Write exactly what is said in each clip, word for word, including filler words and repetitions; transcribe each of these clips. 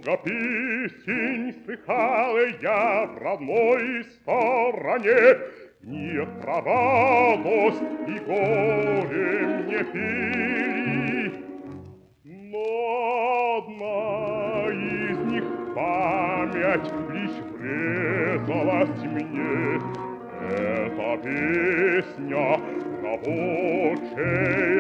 Много песен слыхал я в родной стороне, не про радость и горе мне пели, но одна из них память лишь врезалась мне. Это песня рабочей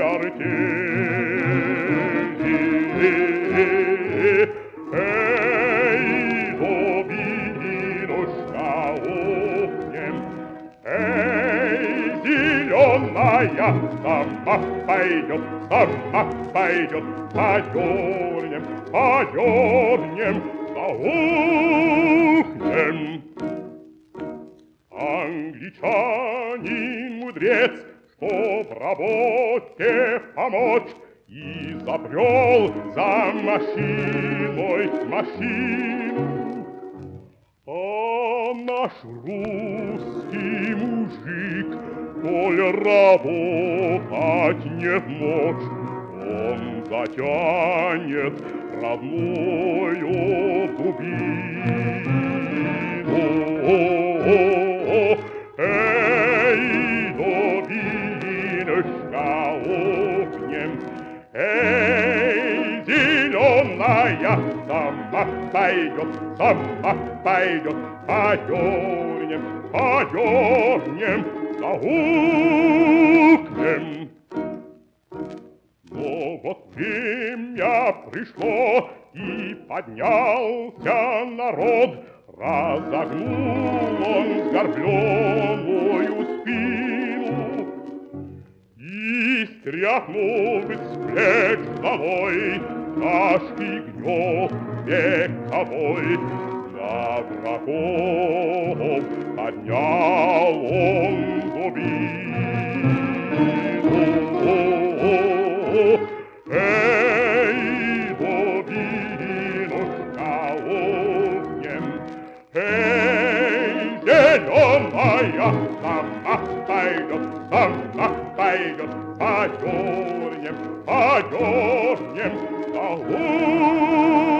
артели. Эй, дубинушка огнем, эй, зеленая, сама пойдет, сама пойдет, подернем, подернем, заухнем. Англичанин мудрец, чтоб работе помочь, изобрел за машиной машину. А наш русский мужик, коль работать не в мочь, он затянет родною дубину. Эй, дубинушка огнем, эй, зеленая, сама пойдет, сама пойдет, подернем, подернем, заухнем. Но вот время пришло, и поднялся народ, разогнул он сгорбленную спину и стряхнул с плеч долой тяжкий гнев вековой. На врагов поднял он дубину. Эй, дубинушка огнем, эй, зеленая, сама пойдет, сама пойдет, подернем, подернем, заухнем.